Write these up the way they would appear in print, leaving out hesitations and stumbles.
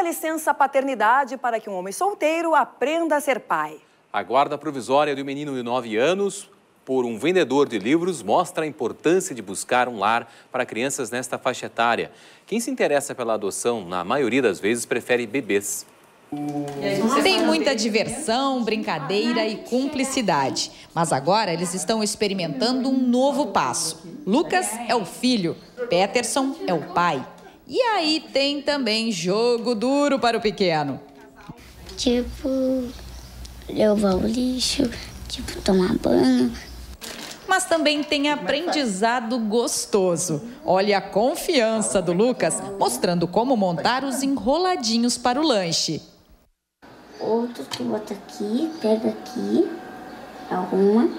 licença paternidade para que um homem solteiro aprenda a ser pai. A guarda provisória do menino de 9 anos por um vendedor de livros mostra a importância de buscar um lar para crianças nesta faixa etária. Quem se interessa pela adoção, na maioria das vezes, prefere bebês. Tem muita diversão, brincadeira e cumplicidade. Mas agora eles estão experimentando um novo passo. Lucas é o filho, Peterson é o pai. E aí tem também jogo duro para o pequeno. Tipo, levar o lixo, tipo, tomar banho. Mas também tem aprendizado gostoso. Olha a confiança do Lucas, mostrando como montar os enroladinhos para o lanche. Outro tu bota aqui, pega aqui, arruma,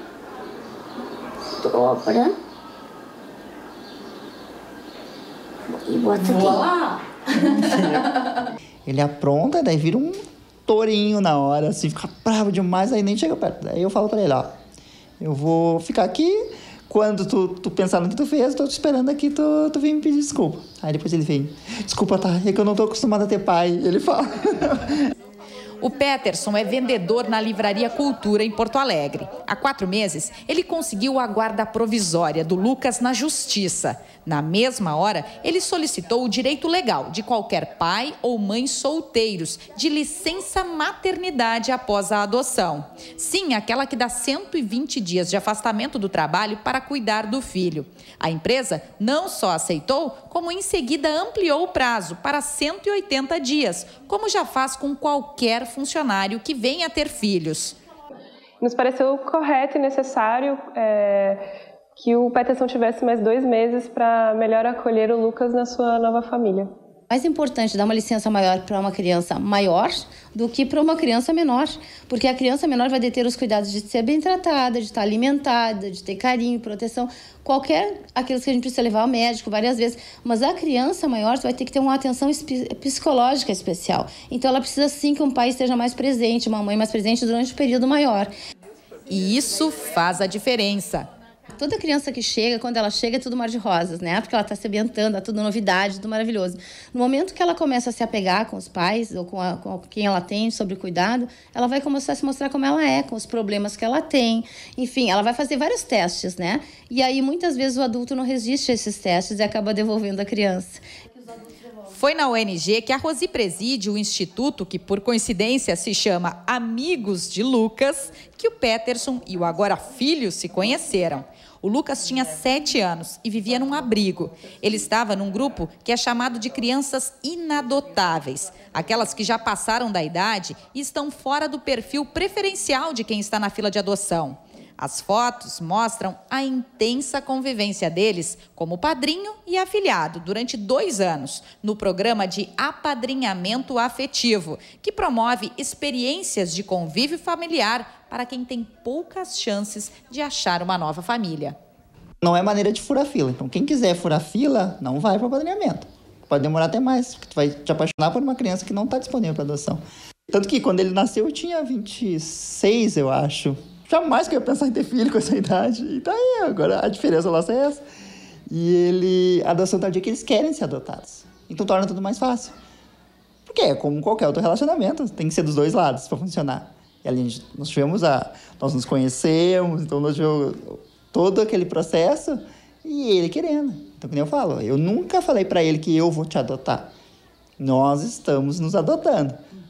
dobra e bota aqui. Olá! Ele apronta, daí vira um tourinho na hora, assim, fica bravo demais, aí nem chega perto. Daí eu falo pra ele, ó, eu vou ficar aqui, quando tu pensar no que tu fez, tô te esperando aqui, tu vem me pedir desculpa. Aí depois ele vem, desculpa, tá, é que eu não tô acostumado a ter pai, ele fala. O Peterson é vendedor na Livraria Cultura, em Porto Alegre. Há 4 meses, ele conseguiu a guarda provisória do Lucas na Justiça. Na mesma hora, ele solicitou o direito legal de qualquer pai ou mãe solteiros de licença maternidade após a adoção. Sim, aquela que dá 120 dias de afastamento do trabalho para cuidar do filho. A empresa não só aceitou, como em seguida ampliou o prazo para 180 dias, como já faz com qualquer funcionário que venha a ter filhos. Nos pareceu correto e necessário que o Peterson tivesse mais 2 meses para melhor acolher o Lucas na sua nova família. Mais importante dar uma licença maior para uma criança maior do que para uma criança menor, porque a criança menor vai ter os cuidados de ser bem tratada, de estar alimentada, de ter carinho, proteção, aqueles que a gente precisa levar ao médico várias vezes, mas a criança maior vai ter que ter uma atenção psicológica especial. Então ela precisa sim que um pai esteja mais presente, uma mãe mais presente durante um período maior. E isso faz a diferença. Toda criança que chega, quando ela chega, é tudo mar de rosas, né? Porque ela está se ambientando, é tudo novidade, tudo maravilhoso. No momento que ela começa a se apegar com os pais ou com quem ela tem sobre cuidado, ela vai começar a se mostrar como ela é, com os problemas que ela tem. Enfim, ela vai fazer vários testes, né? E aí, muitas vezes, o adulto não resiste a esses testes e acaba devolvendo a criança. Foi na UNG que a Rosi preside o instituto que, por coincidência, se chama Amigos de Lucas, que o Peterson e o agora filho se conheceram. O Lucas tinha 7 anos e vivia num abrigo. Ele estava num grupo que é chamado de crianças inadotáveis, aquelas que já passaram da idade e estão fora do perfil preferencial de quem está na fila de adoção. As fotos mostram a intensa convivência deles como padrinho e afilhado durante 2 anos, no programa de apadrinhamento afetivo, que promove experiências de convívio familiar para quem tem poucas chances de achar uma nova família. Não é maneira de furar fila. Então, quem quiser furar fila, não vai para o apadrinhamento. Pode demorar até mais, porque tu vai te apaixonar por uma criança que não está disponível para adoção. Tanto que quando ele nasceu, eu tinha 26, eu acho. Jamais que eu ia pensar em ter filho com essa idade. E tá aí, agora a diferença nossa é essa. E a adoção tá no dia que eles querem ser adotados. Então torna tudo mais fácil. Porque é como qualquer outro relacionamento, tem que ser dos 2 lados para funcionar. E ali nós nos conhecemos, então nós tivemos todo aquele processo e ele querendo. Então, como eu falo, eu nunca falei para ele que eu vou te adotar. Nós estamos nos adotando.